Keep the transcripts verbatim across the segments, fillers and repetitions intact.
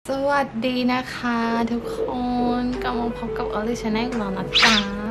สวัสดีนะคะทุกคนกลับมาพบกับออลิชแนลของเรานะจ๊ะ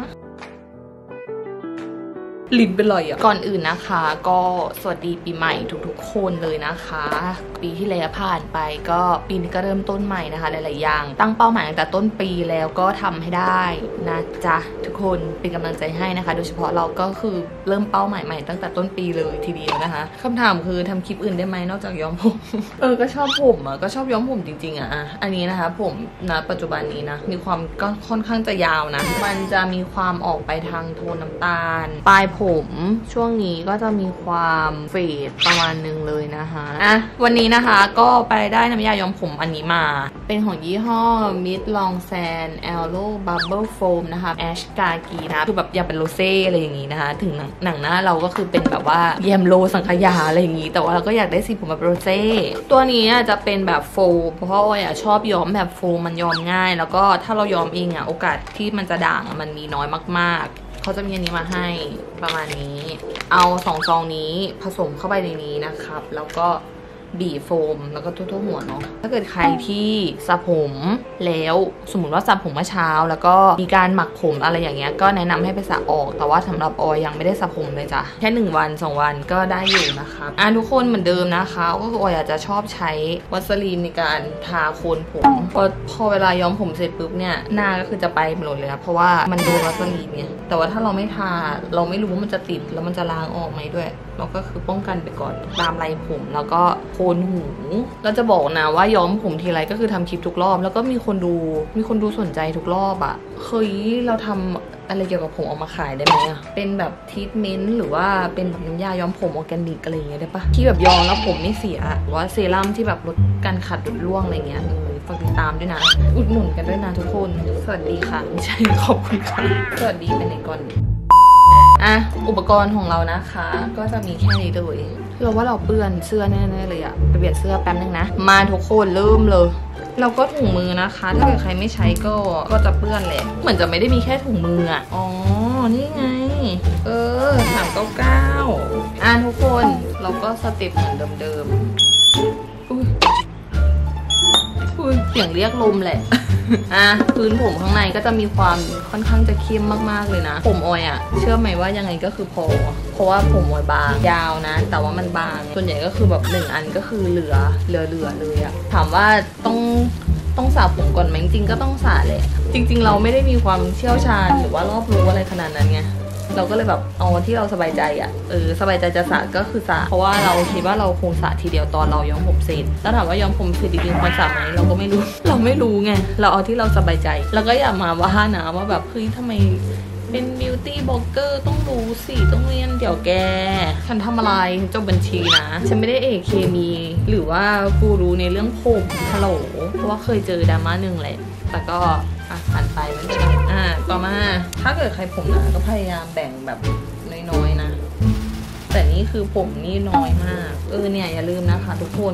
ลิ้นเป็นไรอ่ะก่อนอื่นนะคะก็สวัสดีปีใหม่ทุกๆคนเลยนะคะปีที่แล้วผ่านไปก็ปีนี้ก็เริ่มต้นใหม่นะคะหลายๆอย่างตั้งเป้าหมายตั้งแต่ต้นปีแล้วก็ทำให้ได้นะจ๊ะทุกคนเป็นกำลังใจให้นะคะโดยเฉพาะเราก็คือเริ่มเป้าหมายใหม่ตั้งแต่ต้นปีเลยทีเดียวนะคะคำถามคือทำคลิปอื่นได้ไหมนอกจากย้อมผม เออก็ชอบผมอ่ะก็ชอบย้อมผมจริงๆอ่ะอันนี้นะคะผมนะปัจจุบันนี้นะมีความก็ค่อนข้างจะยาวนะมันจะมีความออกไปทางโทนน้ำตาลปลายผมช่วงนี้ก็จะมีความเฟดประมาณนึงเลยนะคะอ่ะวันนี้นะคะก็ไปได้น้ำยาย้อมผมอันนี้มาเป็นของยี่ห้อ Mid Long Sand Aloe Bubble Foam นะคะ Ash Kaki นะคือแบบอยากเป็นโรเซ่อะไรอย่างงี้นะคะถึงหนังหน้าเราก็คือเป็นแบบว่าแยมโลสังขยาอะไรอย่างงี้แต่ว่าเราก็อยากได้สีผมแบบโรเซ่ตัวนี้จะเป็นแบบโฟมเพราะว่าออยชอบย้อมแบบโฟมมันย้อมง่ายแล้วก็ถ้าเราย้อมเองอ่ะโอกาสที่มันจะด่างมันมีน้อยมากๆเขาจะมีอันนี้มาให้ประมาณนี้เอาสองซองนี้ผสมเข้าไปในนี้นะครับแล้วก็บีบโฟมแล้วก็ทั่วๆหัวเนาะถ้าเกิดใครที่สระผมแล้วสมมติว่าสระผมเมื่อเช้าแล้วก็มีการหมักผมอะไรอย่างเงี้ยก็แนะนำให้ไปสระออกแต่ว่าสำหรับออยยังไม่ได้สระผมเลยจ้ะแค่หนึ่งวันสองวันก็ได้อยู่นะคะอ่ะทุกคนเหมือนเดิมนะคะก็คือออยอาจจะชอบใช้วัสลีนในการทาโคนผมพอพอเวลาย้อมผมเสร็จปุ๊บเนี่ยหน้าก็คือจะไปหมดเลยนะเพราะว่ามันโดนวัสลีนเนี่ยแต่ว่าถ้าเราไม่ทาเราไม่รู้ว่ามันจะติดแล้วมันจะล้างออกไหมด้วยเราก็คือป้องกันไปก่อนตามไรผมแล้วก็โคนหูเราจะบอกนะว่าย้อมผมทีไรก็คือทำคลิปทุกรอบแล้วก็มีคนดูมีคนดูสนใจทุกรอบอะเฮ้ยเราทำอะไรเกี่ยวกับผมออกมาขายได้ไหมอะเป็นแบบทรีทเมนต์หรือว่าเป็นแบบน้ำยาย้อมผมออร์แกนิกอะไรอย่างเงี้ยได้ปะที่แบบย้อมแล้วผมไม่เสียหรือว่าเซรั่มที่แบบลดการขัดหลุดร่วงอะไรเงี้ยฝากติดตามด้วยนะอุดหนุนกันด้วยนะทุกคนสวัสดีค่ะไม่ใช่ขอบคุณค่ะสวัสดีเป็นไหนก่อนอ่ะอุปกรณ์ของเรานะคะก็จะมีแค่นี้เลยเราว่าเราเปื้อนเสื้อแน่ๆเลยอะไปเปลี่ยนเสื้อแป๊บนึงนะมาทุกคนเริ่มเลยเราก็ถุงมือนะคะถ้าเกิดใครไม่ใช้ก็ก็จะเปื้อนแหละเหมือนจะไม่ได้มีแค่ถุงมืออะอ๋อนี่ไงเออสามเก้าเก้าอ่ะทุกคนเราก็สเต็ปเหมือนเดิมๆอุ้ยอุ้ยเสียงเรียกลมแหละอ่ะพื้นผมข้างในก็จะมีความค่อนข้างจะเข้มมากๆเลยนะผมออยอะเชื่อไหมว่ายังไงก็คือพอเพราะว่าผมออยบางยาวนะแต่ว่ามันบางส่วนใหญ่ก็คือแบบหนึ่งอันก็คือเหลือเหลือเหลือเลยอะถามว่าต้องต้องสระผมก่อนไหมจริงๆก็ต้องสระแหละจริงๆเราไม่ได้มีความเชี่ยวชาญหรือว่ารอบรู้อะไรขนาดนั้นไงเราก็เลยแบบเอาที่เราสบายใจอ่ะเออสบายใจจะสระก็คือสระเพราะว่าเราคิดว่าเราคงสระทีเดียวตอนเราย้อมผมเสร็จแล้วถามว่าย้อมผมเสร็จจริงๆควรสระไหมเราก็ไม่รู้เราไม่รู้ไงเราเอาที่เราสบายใจแล้วก็อย่ามาว่านะว่าแบบเฮ้ยทำไมเป็นบิวตี้บล็อกเกอร์ต้องรู้สิต้องเรียนเดี๋ยวแกฉันทำอะไรจบบัญชีนะฉันไม่ได้เอกเคมีหรือว่ากูรู้ในเรื่องผมฮัลโหลเพราะว่าเคยเจอดราม่าหนึ่งแหละแต่ก็อ่ะผ่านไปไม่เป็นไรอ่ะต่อมาถ้าเกิดใครผมหนาก็พยายามแบ่งแบบน้อยๆนะแต่นี่คือผมนี่น้อยมากเออเนี่ยอย่าลืมนะคะทุกคน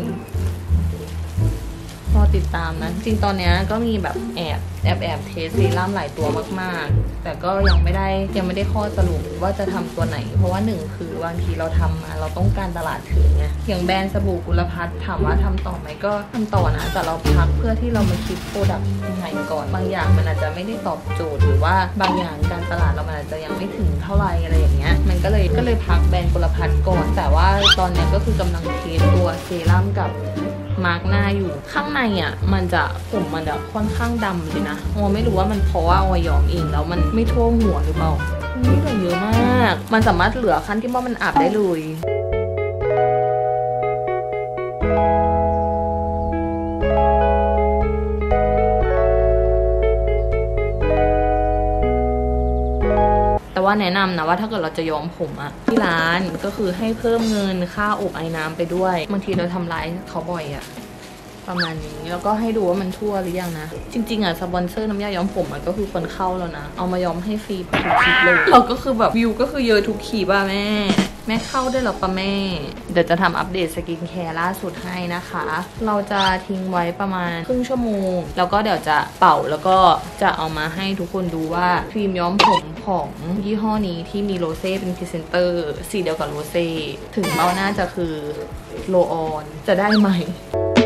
รอติดตามนะจริงตอนนี้ก็มีแบบแอบแอบแอบเทสซีรั่มหลายตัวมากๆแต่ก็ยังไม่ได้ยังไม่ได้ข้อสรุปว่าจะทำตัวไหนเพราะว่าหนึ่งคือบางทีเราทำมาเราต้องการตลาดถึงไงอย่างแบรนด์สบู่กุลภัทรถามว่าทำต่อไหมก็ทำต่อนะแต่เราพักเพื่อที่เรามาคิดโปรดักต์ใหม่ก่อนบางอย่างมันอาจจะไม่ได้ตอบโจทย์หรือว่าบางอย่างการตลาดเรามันอาจจะยังไม่ถึงเท่าไหร่อะไรอย่างเงี้ยมันก็เลยก็เลยพักแบรนด์กุลภัทรก่อนแต่ว่าตอนนี้ก็คือกำลังเทสตัวเซรั่มกับมาร์กหน้าอยู่ข้างในอ่ะมันจะผมมันจะค่อนข้างดำเลยนะออไม่รู้ว่ามันเพราะว่าออยย้อมเองแล้วมันไม่ทั่วหัวหรือเปล่านี่เหลือเยอะมากมันสามารถเหลือขั้นที่ว่ามันอาบได้เลยแต่ว่าแนะนำนะว่าถ้าเกิดเราจะย้อมผมอะที่ร้านก็คือให้เพิ่มเงินค่าอบไอ้น้ำไปด้วยบางทีเราทำร้ายเขาบ่อยอะประมาณนี้แล้วก็ให้ดูว่ามันทั่วหรือยังนะจริงๆอะสปอนเซอร์น้ำยาย้อมผมมันก็คือคนเข้าแล้วนะเอามาย้อมให้ฟรีทุกคลิปเลยเราก็คือแบบวิวก็คือเยอะทุกคลิปอะแม่แม่เข้าได้หรอปะแม่เดี๋ยวจะทำอัปเดตสกินแคร์ล่าสุดให้นะคะเราจะทิ้งไว้ประมาณครึ่งชั่วโมงแล้วก็เดี๋ยวจะเป่าแล้วก็จะเอามาให้ทุกคนดูว่าครีมย้อมผมของยี่ห้อนี้ที่มีโรเซ่เป็นพรีเซนเตอร์สีเดียวกับโรเซ่ถึงเบ้าหน้าจะคือโลออนจะได้ไหม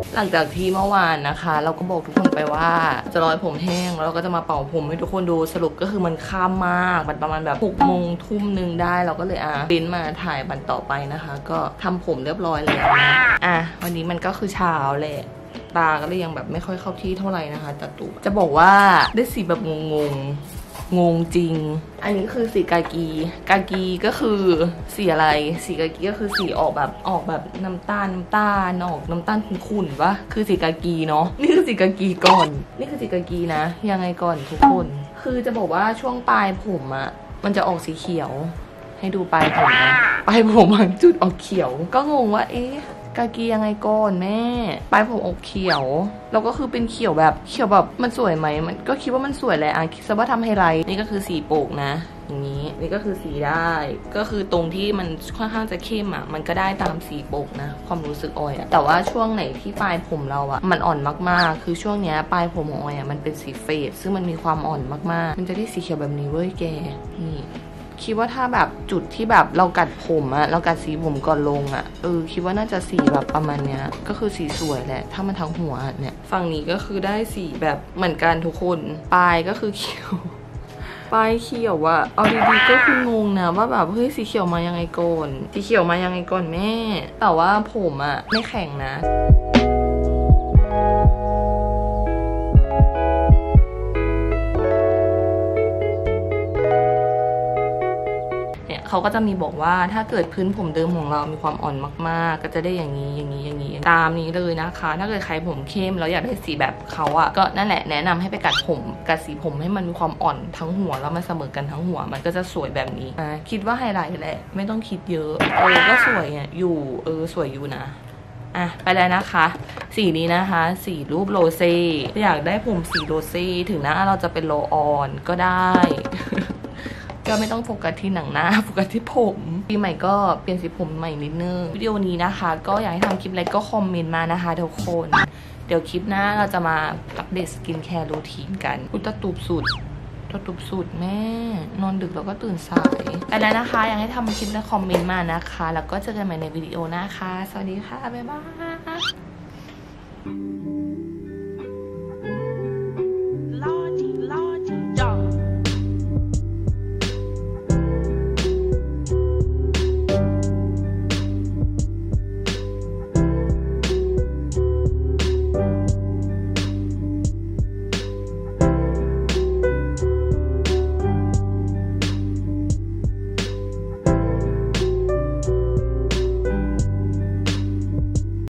หลังจากที่เมื่อวานนะคะเราก็บอกทุกคนไปว่าจะรอให้ผมแห้งแล้วเราก็จะมาเป่าผมให้ทุกคนดูสรุปก็คือมันค่ำมากมันประมาณแบบหกโมงทุ่มหนึ่งได้เราก็เลยอ่ะปริ้นมาถ่ายบันต่อไปนะคะก็ทำผมเรียบร้อยแล้วนะอ่ะวันนี้มันก็คือเช้าแหละตาก็เลยยังแบบไม่ค่อยเข้าที่เท่าไหร่นะคะตาตุจะบอกว่าได้สีแบบงงงงงจริงอันนี้คือสีกากีกากีก็คือสีอะไรสีกากีก็คือสีออกแบบออกแบบน้ำตาลน้ำตาลออกน้ำตาลขุ่นๆวะคือสีกากีเนาะนี่คือสีกากีก่อนนี่คือสีกากีนะยังไงก่อนทุกคนคือจะบอกว่าช่วงปลายผมอะมันจะออกสีเขียวให้ดูปลายผมนะปลายผมบางจุดออกเขียวก็งงว่าเอ๊ะกากียังไงก่อนแม่ปลายผมออกเขียวแล้วก็คือเป็นเขียวแบบเขียวแบบมันสวยไหมมันก็คิดว่ามันสวยแหละอ่ะคิดซะว่าทำไฮไลท์นี่ก็คือสีโปกนะอย่างนี้นี่ก็คือสีได้ก็คือตรงที่มันค่อนข้างจะเข้มอ่ะมันก็ได้ตามสีโปกนะความรู้สึกออยอ่ะแต่ว่าช่วงไหนที่ปลายผมเราอ่ะมันอ่อนมากๆคือช่วงเนี้ยปลายผมของออยอ่ะมันเป็นสีเฟดซึ่งมันมีความอ่อนมากๆมันจะได้สีเขียวแบบนี้เว้ยแกนี่คิดว่าถ้าแบบจุดที่แบบเรากัดผมอะเรากัดสีผมก่อนลงอะเออคิดว่าน่าจะสีแบบประมาณเนี้ยก็คือสีสวยแหละถ้ามันทั้งหัวเนี่ยฝั่งนี้ก็คือได้สีแบบเหมือนกันทุกคนปลายก็คือเขียวปลายเขียวอะเอาดีๆก็คืองงนะว่าแบบเฮ้ยสีเขียวมายังไงก่อนสีเขียวมายังไงก่อนแม่แต่ว่าผมอะไม่แข็งนะเขาก็จะมีบอกว่าถ้าเกิดพื้นผมเดิมของเรามีความอ่อนมากๆก็จะได้อย่างนี้อย่างนี้อย่างนี้ตามนี้เลยนะคะถ้าเกิดใครผมเข้มแล้วอยากได้สีแบบเขาอะก็นั่นแหละแนะนำให้ไปกัดผมกัดสีผมให้มันมีความอ่อนทั้งหัวแล้วมันเสมอกันทั้งหัวมันก็จะสวยแบบนี้อ่ะคิดว่าไฮไลท์แหละไม่ต้องคิดเยอะเออก็สวยอ่ะอยู่เออสวยอยู่นะอ่ะไปแล้วนะคะสีนี้นะคะสีรูปโรเซ่อยากได้ผมสีโรเซ่ถึงหน้าเราจะเป็นโลออนก็ได้ ก็ไม่ต้องโฟกัสที่หนังหน้าโฟกัสที่ผมปีใหม่ก็เปลี่ยนสีผมใหม่นิดนึงวิดีโอนี้นะคะก็อยากให้ทำคลิปอะไรก็คอมเมนต์มานะคะทุกคนเดี๋ยวคลิปหน้าเราจะมาอัปเดตสกินแคร์รูทีนกันอุตตูบสุดตตุบสุดแม่นอนดึกแล้วก็ตื่นสายไปแล้วนะคะอยากให้ทำคลิปและคอมเมนต์มานะคะแล้วก็เจอกันใหม่ในวิดีโอหน้าค่ะสวัสดีค่ะบ๊ายบาย